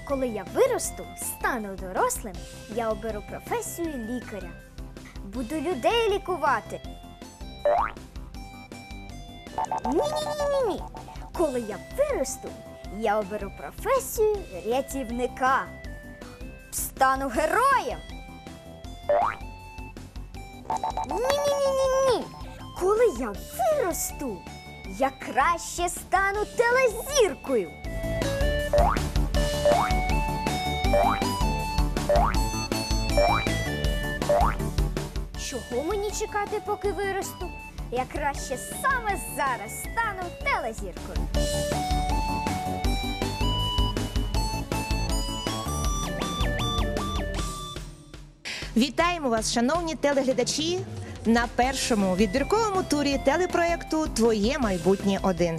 Коли я виросту, стану дорослим, я оберу професію лікаря. Буду людей лікувати. Ні. Коли я виросту, я оберу професію рятівника. Стану героєм. Ні. Коли я виросту, я краще стану телезіркою. Чого мені чекати, поки виросту? Я краще саме зараз стану телезіркою. Вітаємо вас, шановні телеглядачі, на першому відбірковому турі телепроєкту «Твоє майбутнє 1».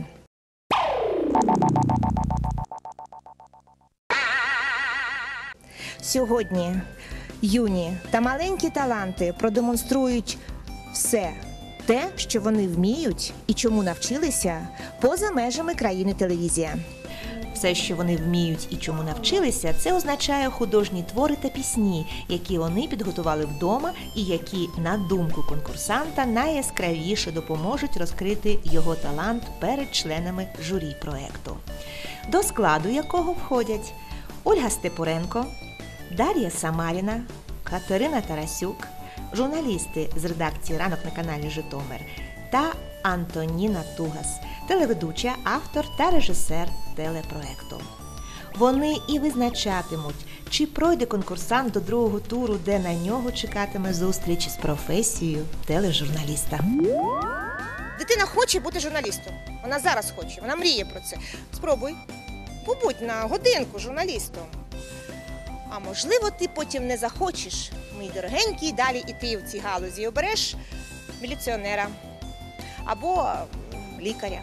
Сьогодні юні та маленькі таланти продемонструють все те, що вони вміють і чому навчилися поза межами країни телевізія. Все, що вони вміють і чому навчилися, це означає художні твори та пісні, які вони підготували вдома і які, на думку конкурсанта, найяскравіше допоможуть розкрити його талант перед членами журі проєкту, до складу якого входять Ольга Степуренко, Дар'я Самаріна, Катерина Тарасюк, журналісти з редакції «Ранок» на каналі «Житомир» та Антоніна Тугас, телеведуча, автор та режисер телепроекту. Вони і визначатимуть, чи пройде конкурсант до другого туру, де на нього чекатиме зустріч з професією тележурналіста. Дитина хоче бути журналістом. Вона зараз хоче, вона мріє про це. Спробуй, побудь на годинку журналістом. А можливо, ти потім не захочеш, мій дорогенький, далі іти в цій галузі і обереш міліціонера або лікаря.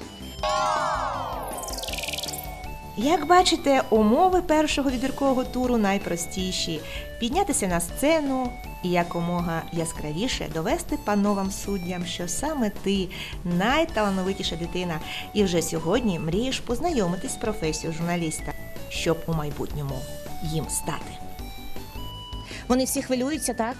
Як бачите, умови першого відбіркового туру найпростіші. Піднятися на сцену і якомога яскравіше довести пановам суддям, що саме ти найталановитіша дитина і вже сьогодні мрієш познайомитись з професією журналіста, щоб у майбутньому їм стати. Вони всі хвилюються, так?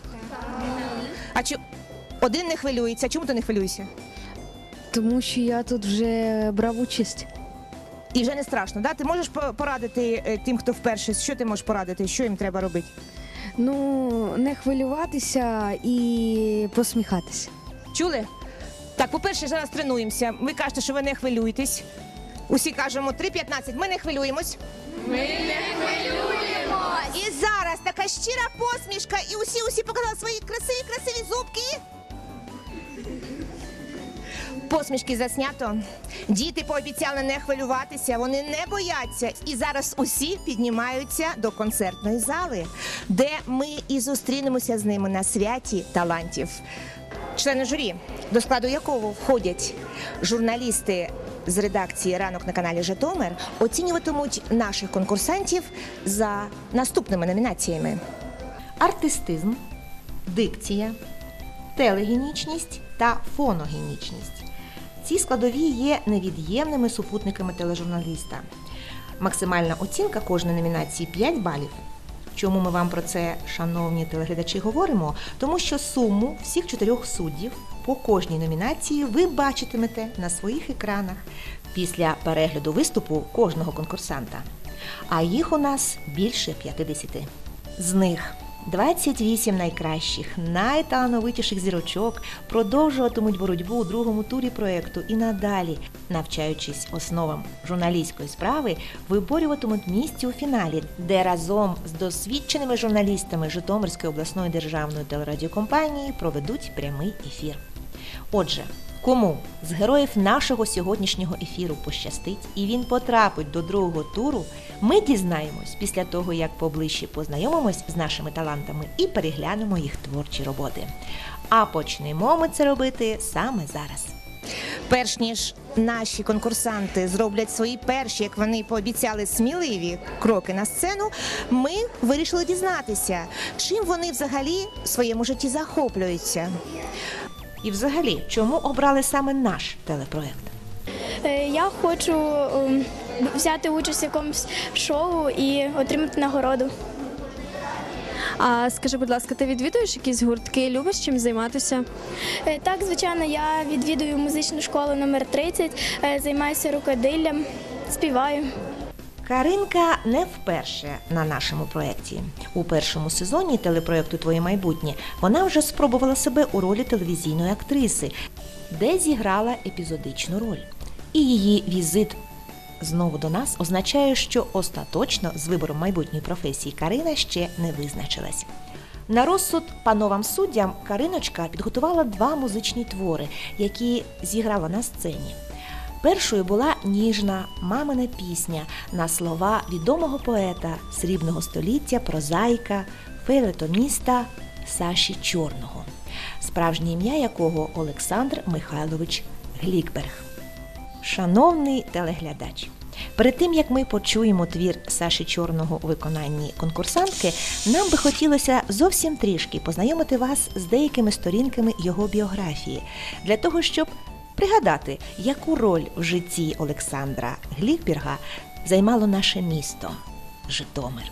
А один не хвилюється? Чому ти не хвилюєшся? Тому що я тут вже брав участь. І вже не страшно, да? Ти можеш порадити тим, хто вперше, що ти можеш порадити, що їм треба робити? Ну, не хвилюватися і посміхатися. Чули? Так, по-перше, зараз тренуємося. Ви кажете, що ви не хвилюєтесь. Усі кажемо 3:15, ми не хвилюємось. Ми не хвилюємось! І зараз така щира посмішка, і усі показали свої красиві зубки. Посмішки заснято. Діти пообіцяли не хвилюватися, вони не бояться. І зараз усі піднімаються до концертної зали, де ми і зустрінемося з ними на святі талантів. Члени журі, до складу якого входять журналісти з редакції «Ранок» на каналі «Житомир», оцінюватимуть наших конкурсантів за наступними номінаціями: артистизм, дикція, телегенічність та фоногенічність. Ці складові є невід'ємними супутниками тележурналіста. Максимальна оцінка кожної номінації 5 балів. Чому ми вам про це, шановні телеглядачі, говоримо? Тому що суму всіх 4 суддів по кожній номінації ви бачитимете на своїх екранах після перегляду виступу кожного конкурсанта. А їх у нас більше 50. З них 28 найкращих, найталановитіших зірочок продовжуватимуть боротьбу у другому турі проєкту і надалі, навчаючись основам журналістської справи, виборюватимуть місце у фіналі, де разом з досвідченими журналістами Житомирської обласної державної телерадіокомпанії проведуть прямий ефір. Отже, кому з героїв нашого сьогоднішнього ефіру пощастить і він потрапить до другого туру, ми дізнаємось після того, як поближче познайомимось з нашими талантами і переглянемо їх творчі роботи. А почнемо ми це робити саме зараз. Перш ніж наші конкурсанти зроблять свої перші, як вони пообіцяли, сміливі кроки на сцену, ми вирішили дізнатися, чим вони взагалі в своєму житті захоплюються. І взагалі, чому обрали саме наш телепроект? Я хочу взяти участь в якомусь шоу і отримати нагороду. А скажи, будь ласка, ти відвідуєш якісь гуртки, любиш чим займатися? Так, звичайно, я відвідую музичну школу номер 30, займаюся рукодиллям, співаю. Каринка не вперше на нашому проєкті. У першому сезоні телепроєкту «Твоє майбутнє» вона вже спробувала себе у ролі телевізійної актриси, де зіграла епізодичну роль. І її візит знову до нас означає, що остаточно з вибором майбутньої професії Карина ще не визначилась. На розсуд пановам суддям Кариночка підготувала 2 музичні твори, які зіграла на сцені. Першою була ніжна мамина пісня на слова відомого поета срібного століття, прозаїка, фейлетоніста Саші Чорного, справжнє ім'я якого Олександр Михайлович Глікберг. Шановний телеглядач, перед тим, як ми почуємо твір Саші Чорного у виконанні конкурсантки, нам би хотілося зовсім трішки познайомити вас з деякими сторінками його біографії, для того, щоб пригадати, яку роль в житті Олександра Глікберга займало наше місто – Житомир.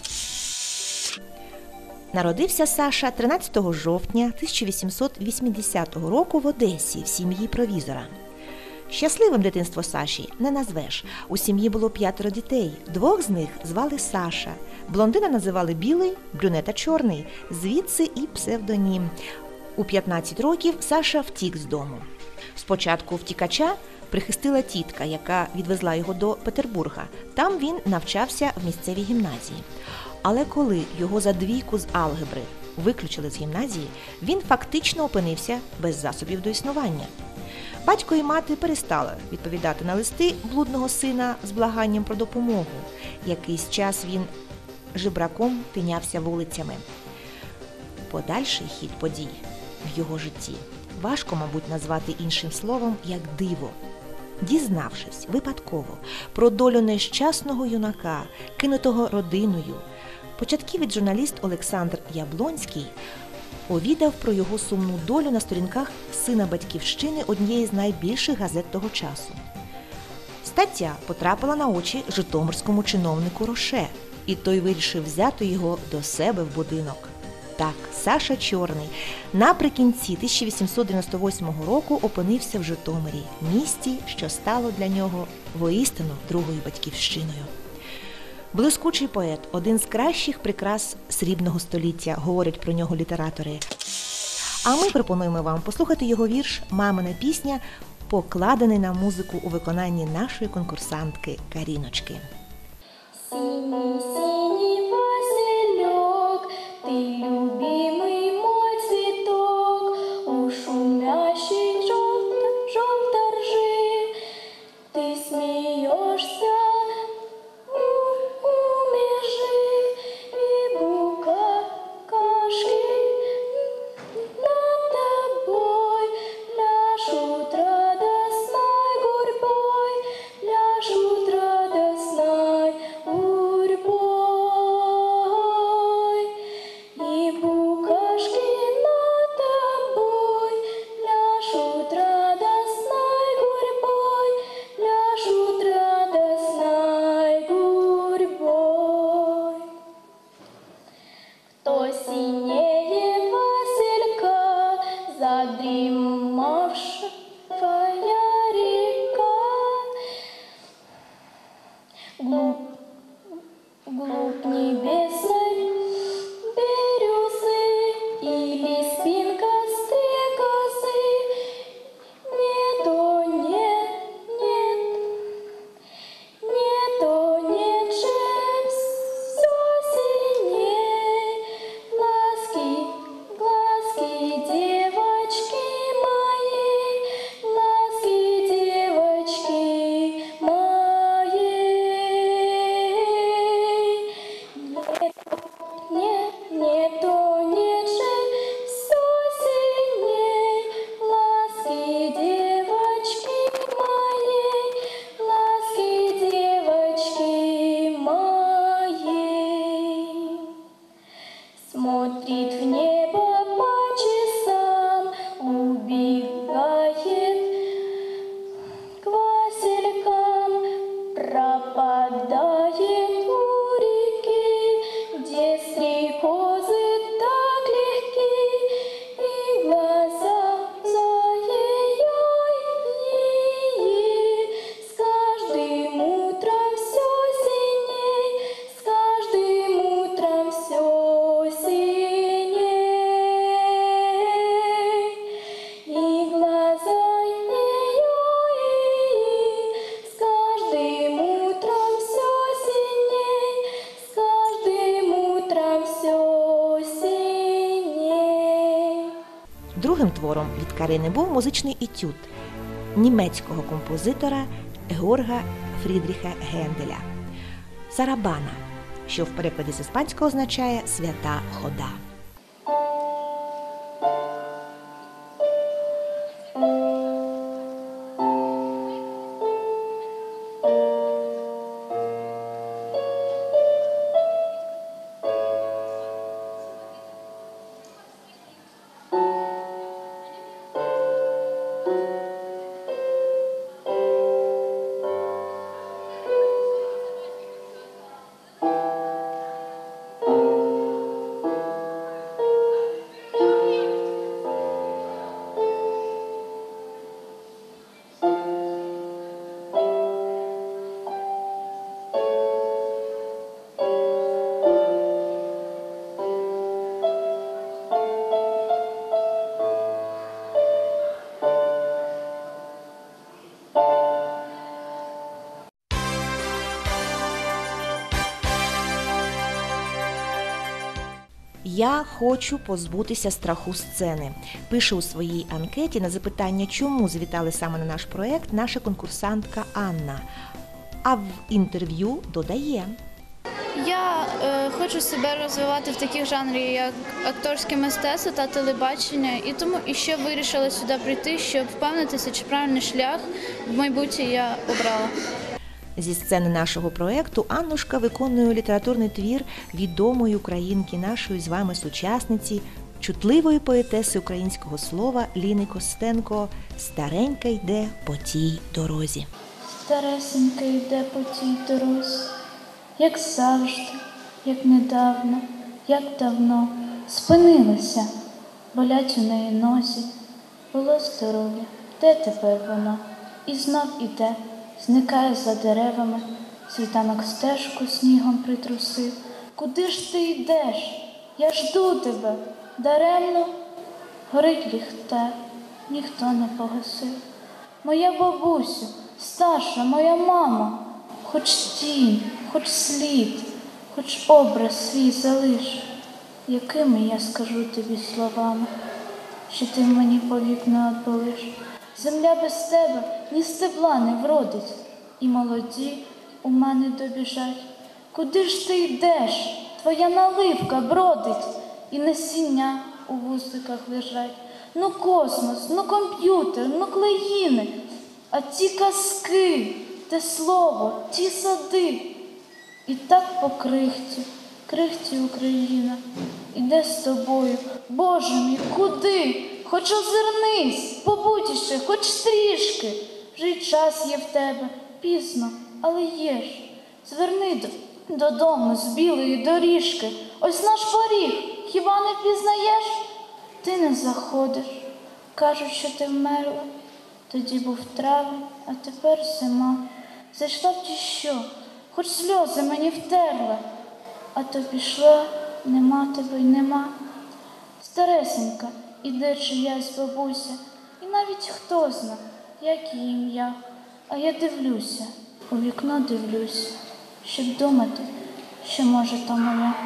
Народився Саша 13 жовтня 1880 року в Одесі в сім'ї провізора. Щасливим дитинство Саші не назвеш. У сім'ї було 5 дітей, 2 з них звали Саша. Блондина називали Білий, брюнета Чорний, звідси і псевдонім. У 15 років Саша втік з дому. Спочатку втікача прихистила тітка, яка відвезла його до Петербурга. Там він навчався в місцевій гімназії. Але коли його за 2 з алгебри виключили з гімназії, він фактично опинився без засобів до існування. Батько і мати перестали відповідати на листи блудного сина з благанням про допомогу. Якийсь час він жебраком тинявся вулицями. Подальший хід подій в його житті важко, мабуть, назвати іншим словом, як диво. Дізнавшись випадково про долю нещасного юнака, кинутого родиною, початківець журналіст Олександр Яблонський повідав про його сумну долю на сторінках сина батьківщини однієї з найбільших газет того часу. Стаття потрапила на очі житомирському чиновнику Роше, і той вирішив взяти його до себе в будинок. Так, Саша Чорний наприкінці 1898 року опинився в Житомирі, місті, що стало для нього воістину другою батьківщиною. Блискучий поет – один з кращих прикрас срібного століття, говорять про нього літератори. А ми пропонуємо вам послухати його вірш «Мамина пісня», покладений на музику у виконанні нашої конкурсантки Каріночки. Синий-синий василек, ты любимый мой цветок, у шумящих желто ржи, ты смеешься у межи, и букашки над тобой пляшут радостной гурьбой, пляшут радостной гурьбой, и Другим твором від Карини був музичний етюд німецького композитора Георга Фрідріха Генделя «Сарабана», що в перекладі з іспанського означає «свята хода». «Я хочу позбутися страху сцени», пише у своїй анкеті на запитання, чому завітали саме на наш проєкт, наша конкурсантка Анна. А в інтерв'ю додає: Я хочу себе розвивати в таких жанрах, як акторське мистецтво та телебачення, і тому ще вирішила сюди прийти, щоб впевнитися, чи правильний шлях в майбутнє я обрала. Зі сцени нашого проєкту Аннушка виконує літературний твір відомої українки, нашої з вами сучасниці, чутливої поетеси українського слова Ліни Костенко «Старенька йде по тій дорозі». Старесенька йде по тій дорозі, як завжди, як недавно, як давно, спинилася, болять у неї нозі, було здоров'я, де тепер воно? І знов іде, зникає за деревами, світанок стежку снігом притрусив. Куди ж ти йдеш? Я жду тебе, даремно. Горить ліхтар, ніхто не погасив. Моя бабусю, старша, моя мама, хоч тінь, хоч слід, хоч образ свій залиш. Якими я скажу тобі словами, що ти мені повік не отболиш? Земля без тебе ні стебла не вродить, і молоді у мене добіжать. Куди ж ти йдеш? Твоя наливка бродить, і насіння у вусиках лежать. Ну космос, ну комп'ютер, ну клеїни, а ті казки, те слово, ті сади. І так по крихті, крихті Україна, іде з тобою. Боже мій, куди? Хоч озирнись, побудь іще, хоч трішки. Вже й час є в тебе, пізно, але є ж. Зверни додому з білої доріжки. Ось наш поріг, хіба не впізнаєш? Ти не заходиш, кажуть, що ти вмерла. Тоді був травень, а тепер зима. Зайшла б чи що, хоч сльози мені втерла. А то пішла, нема тебе й нема. Старесенька, іде чиясь бабуся, і навіть хто зна, як її ім'я. А я дивлюся, у вікно дивлюся, щоб думати, що може то моя.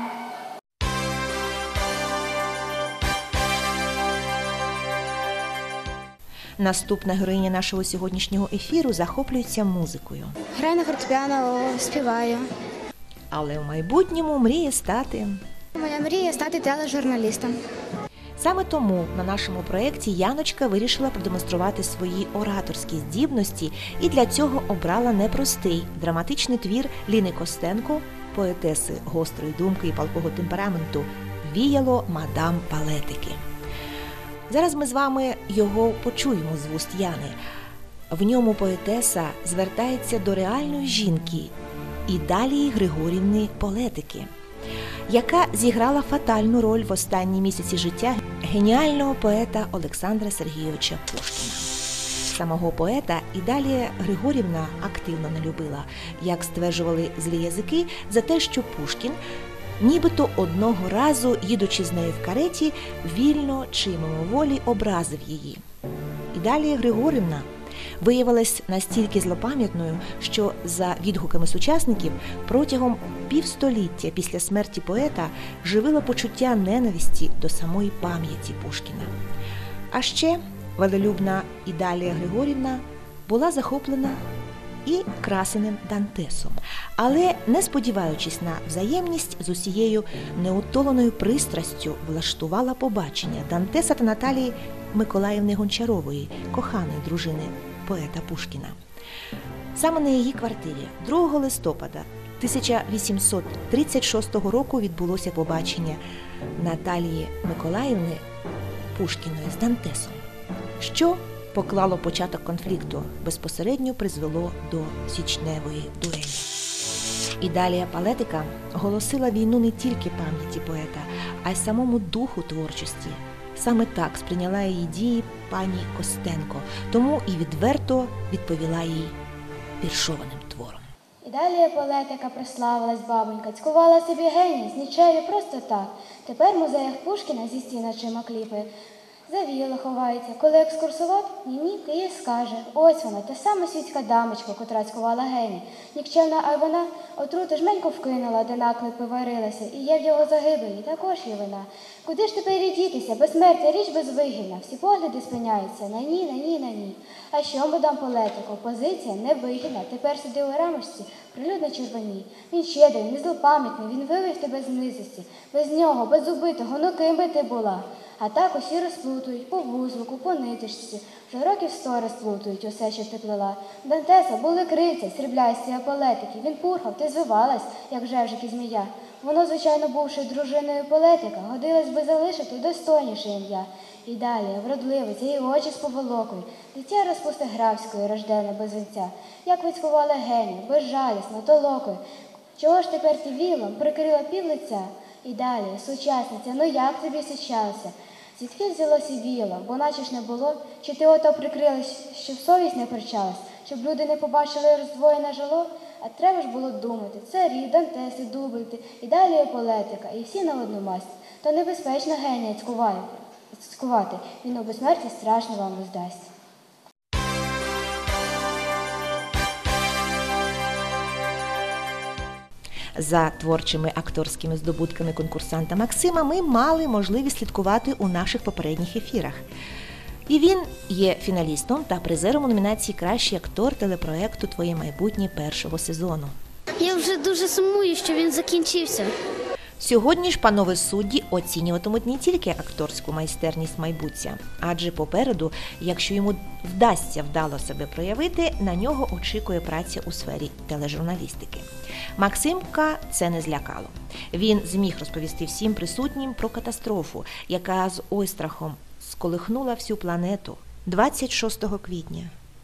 Наступна героїня нашого сьогоднішнього ефіру захоплюється музикою. Граю на фортепіано, співаю. Але в майбутньому мріє стати. Моя мрія стати тележурналістом. Саме тому на нашому проєкті Яночка вирішила продемонструвати свої ораторські здібності і для цього обрала непростий драматичний твір Ліни Костенко, поетеси гострої думки і палкого темпераменту «Віяло мадам Палетики». Зараз ми з вами його почуємо з вуст Яни. В ньому поетеса звертається до реальної жінки Ідалії Григорівни Палетики, яка зіграла фатальну роль в останні місяці життя геніального поета Олександра Сергійовича Пушкіна. Самого поета Ідалія Григорівна активно не любила, як стверджували злі язики, за те, що Пушкін нібито одного разу, їдучи з нею в кареті, вільно чи мимоволі образив її. Ідалія Григорівна виявилась настільки злопам'ятною, що, за відгуками сучасників, протягом півстоліття після смерті поета живила почуття ненависті до самої пам'яті Пушкіна. А ще велелюбна Ідалія Григорівна була захоплена і красеним Дантесом. Але, не сподіваючись на взаємність, з усією неутоленою пристрастю влаштувала побачення Дантеса та Наталії Миколаївни Гончарової, коханої дружини поета Пушкіна. Саме на її квартирі 2 листопада 1836 року відбулося побачення Наталії Миколаївни Пушкіної з Дантесом, що поклало початок конфлікту, безпосередньо призвело до січневої дуелі. Ідалія Палетика оголосила війну не тільки пам'яті поета, а й самому духу творчості. Саме так сприйняла її дії пані Костенко, тому і відверто відповіла їй віршованим твором. Ідалія Палетика прославилась бабонька, цькувала собі геній з нічею просто так. Тепер в музеях Пушкіна зі стін очима кліпає. Завіяло ховається. Коли екскурсовод, ні-ні, ти їй скаже. Ось вона, та сама світська дамочка, котра цькувала геній. Нікчемна, а вона отруту жменьку вкинула, де наклепи варилася, і є в його загибелі, також є вина. Куди ж тепер і дітися? Безсмертя, річ безвигідна. Всі погляди спиняються на ні, на ні, на ні. А що ми дам Палетику? Позиція невигідна. Тепер сиди у рамочці, прилюдно червоній. Він щедрий, не злопам'ятний, він вивів тебе з низості. Без нього, без убитого, ну ким би ти була? А так усі розплутують по вузлику, по ниточці. Вже років 100 розплутують усе, що ти плела. Дантеса були крильця, сріблясті аполетики. Він пурхав, ти звивалась, як жевжик і змія. Воно, звичайно, бувши дружиною Палетика, годилось би залишити достойніше ім'я. І далі, вродливиця, і очі з поволокою, дитя розпустигравської, рождене без вінця. Як відскувала генію, безжалісно, толокою. Чого ж тепер ти вілом прикрила пів лиця? І далі, сучасниця, ну як тобі сучався? Звідки взялося віло, бо наче ж не було? Чи ти ото прикрилась, щоб совість не причалась, щоб люди не побачили роздвоєне жало? А треба ж було думати, царі, Дантеси, Дубльти, і далі Палетика, і всі на одну масть. То небезпечно генія цькувати, він у безсмерті страшно вам здасть. За творчими акторськими здобутками конкурсанта Максима ми мали можливість слідкувати у наших попередніх ефірах. І він є фіналістом та призером у номінації «Кращий актор телепроекту «Твоє майбутнє» першого сезону. Я вже дуже сумую, що він закінчився. Сьогодні ж панове судді оцінюватимуть не тільки акторську майстерність майбутця, адже попереду, якщо йому вдасться вдало себе проявити, на нього очікує праця у сфері тележурналістики. Максимка це не злякало. Він зміг розповісти всім присутнім про катастрофу, яка з ойстрахом сколихнула всю планету 26 квітня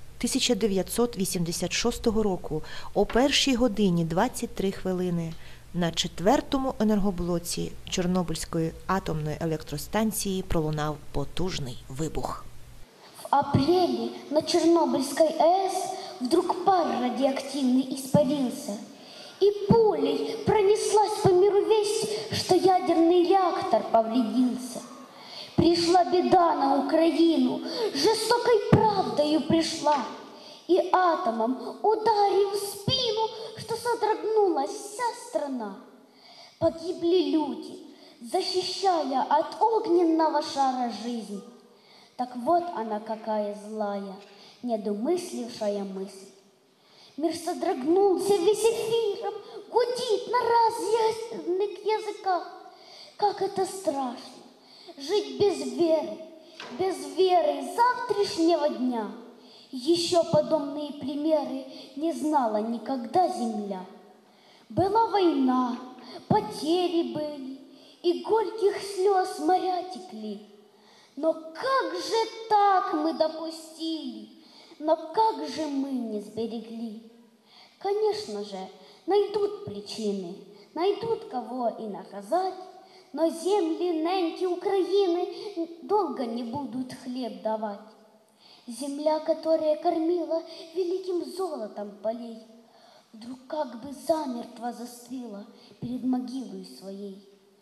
1986 року о 1:00 23 хвилини на 4-му енергоблоці Чорнобильської атомної електростанції пролунав потужний вибух. В апреле на Чернобыльской АЭС вдруг пар радиоактивный испарился, и пулей пронеслась по миру весть, что ядерный реактор повредился. Пришла беда на Украину, жестокой правдою пришла, и атомом ударив в спину, что содрогнулась вся страна. Погибли люди, защищая от огненного шара жизнь. Так вот она какая злая, недомыслившая мысль. Мир содрогнулся весь эфиром, гудит на разных языках. Как это страшно, жить без веры завтрашнего дня. Еще подобные примеры не знала никогда земля. Была война, потери были, и горьких слез моря текли. Но как же так мы допустили, но как же мы не сберегли? Конечно же, найдут причины, найдут кого и наказать, но земли неньки Украины долго не будут хлеб давать. Земля, которая кормила великим золотом полей, вдруг как бы замертво застыла перед могилой своей.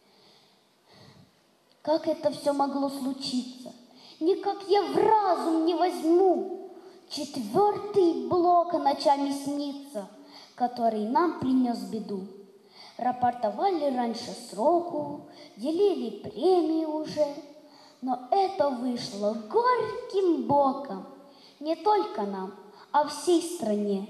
Как это все могло случиться? Никак я в разум не возьму. 4-й блок ночами снится, который нам принес беду. Рапортовали раньше сроку, делили премии уже, Но это вышло горьким боком не только нам, а всей стране.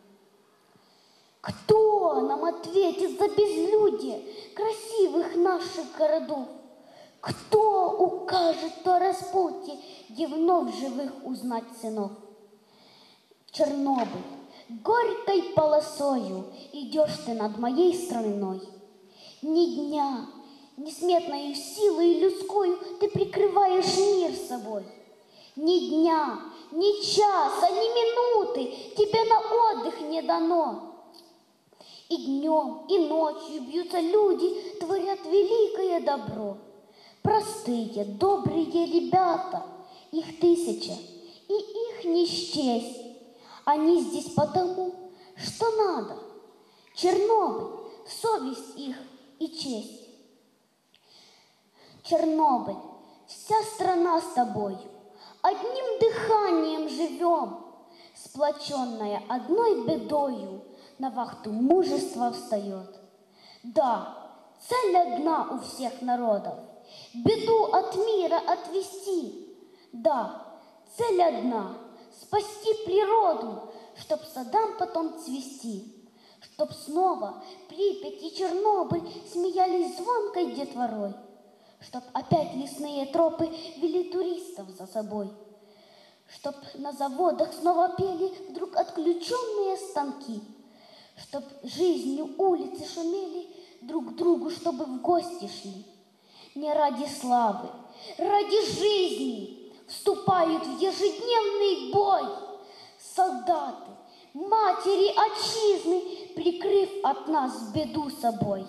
Кто нам ответит за безлюдье красивых наших городов? Кто укажет о распутье, где вновь живых узнать сынов? Чернобыль, горькой полосою идешь ты над моей страной. Ни дня, несметною силой людскою ты прикрываешь мир собой. Ни дня, ни часа, ни минуты тебе на отдых не дано. И днем, и ночью бьются люди, творят великое добро. Простые, добрые ребята, их тысяча, и их не счесть. Они здесь потому, что надо. Чернобыль, совесть их и честь. Чернобыль, вся страна с тобою, одним дыханием живем, сплоченная одной бедою, на вахту мужества встает. Да, цель одна у всех народов — беду от мира отвести. Да, цель одна — спасти природу, чтоб садам потом цвести, чтоб снова Припять и Чернобыль смеялись звонкой детворой, чтоб опять лесные тропы вели туристов за собой, чтоб на заводах снова пели вдруг отключенные станки, чтоб жизнью улицы шумели друг к другу, чтобы в гости шли. Не ради славы, ради жизни вступают в ежедневный бой солдаты, матери отчизны, прикрыв от нас беду собой.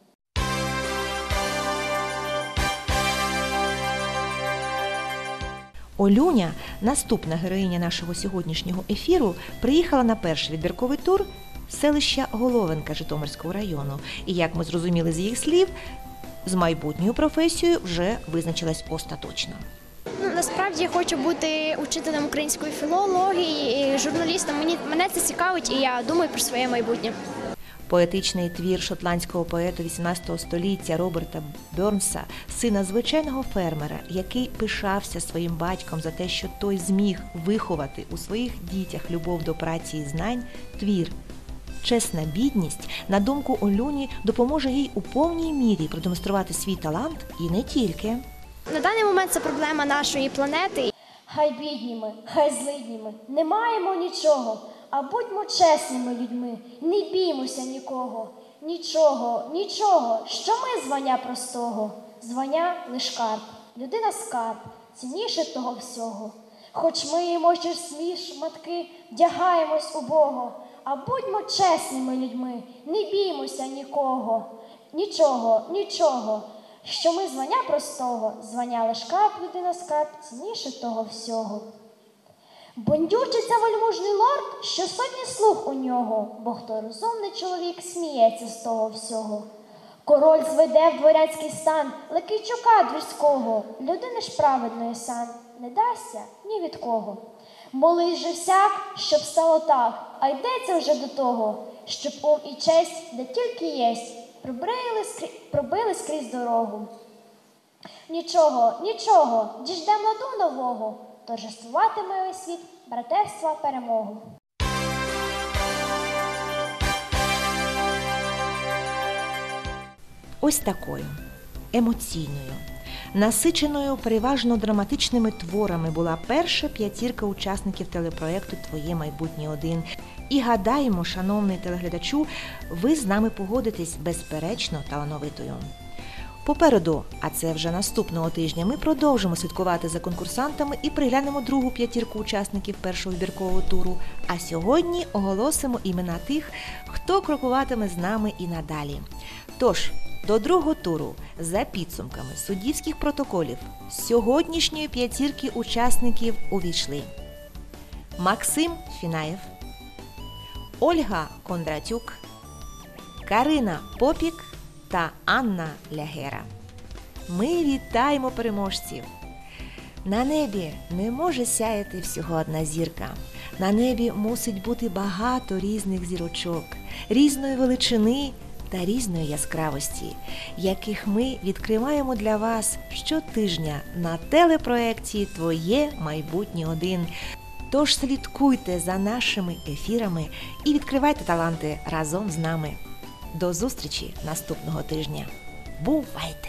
Олюня, наступна героїня нашого сьогоднішнього ефіру, приїхала на перший відбірковий тур з селища Головенка Житомирського району. І, як ми зрозуміли з їх слів, з майбутньою професією вже визначилась остаточно. Насправді я хочу бути учителем української філології, журналістом. Мене це цікавить, і я думаю про своє майбутнє. Поетичний твір шотландського поета XVIII століття Роберта Бернса, сина звичайного фермера, який пишався своїм батьком за те, що той зміг виховати у своїх дітях любов до праці і знань, твір «Чесна бідність», на думку Олюні, допоможе їй у повній мірі продемонструвати свій талант і не тільки. На даний момент це проблема нашої планети. Хай бідні ми, хай злидні ми, не маємо нічого, а будьмо чесними людьми, не біймося нікого, нічого, нічого, що ми звання простого, звання лиш карп, людина скарб, цінніше того всього. Хоч ми їмо чесні шматки, вдягаємось убого, а будьмо чесними людьми, не біймося нікого, нічого, нічого, що ми звання простого, звання лиш карп, людина скарб, цінніше того всього. Бондючиться вельможний лорд, що сотні слуг у нього, бо хто розумний чоловік сміється з того всього. Король зведе в дворянський стан Ликійчука двірського, людини ж праведної сан не дасться ні від кого. Молись же всяк, щоб стало так, а йдеться вже до того, щоб ум і честь, де тільки єсть, пробили скрізь дорогу. Нічого, нічого, діждем ладу нового, торжествуватиме весь світ братерства перемогу. Ось такою емоційною, насиченою переважно драматичними творами була перша п'ятірка учасників телепроєкту «Твоє майбутнє 1». І гадаємо, шановний телеглядачу, ви з нами погодитесь безперечно талановитою. Попереду, а це вже наступного тижня, ми продовжимо слідкувати за конкурсантами і приглянемо другу п'ятірку учасників першого відбіркового туру. А сьогодні оголосимо імена тих, хто крокуватиме з нами і надалі. Тож, до другого туру за підсумками суддівських протоколів сьогоднішньої п'ятірки учасників увійшли Максим Фінаєв, Ольга Кондратюк, Карина Попік та Анна Лягера. Ми вітаємо переможців! На небі не може сяяти всього одна зірка. На небі мусить бути багато різних зірочок, різної величини та різної яскравості, яких ми відкриваємо для вас щотижня на телепроекті «Твоє майбутнє 1». Тож слідкуйте за нашими ефірами і відкривайте таланти разом з нами. До зустрічі наступного тижня. Бувайте!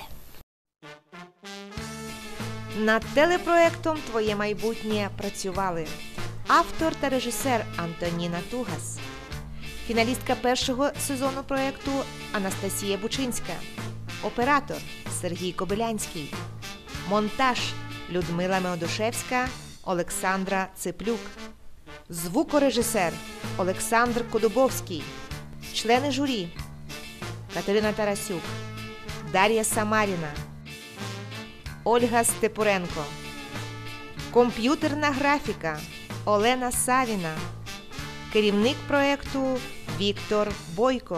Над телепроектом «Твоє майбутнє» працювали автор та режисер Антоніна Тугас, фіналістка першого сезону проекту Анастасія Бучинська, оператор Сергій Кобилянський, монтаж Людмила Меодушевська, Олександра Циплюк, звукорежисер Олександр Кодубовський, члени журі Катерина Тарасюк, Дар'я Самаріна, Ольга Степуренко, комп'ютерна графіка Олена Савіна, керівник проекту Віктор Бойко.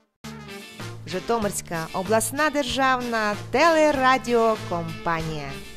Житомирська обласна державна телерадіокомпанія.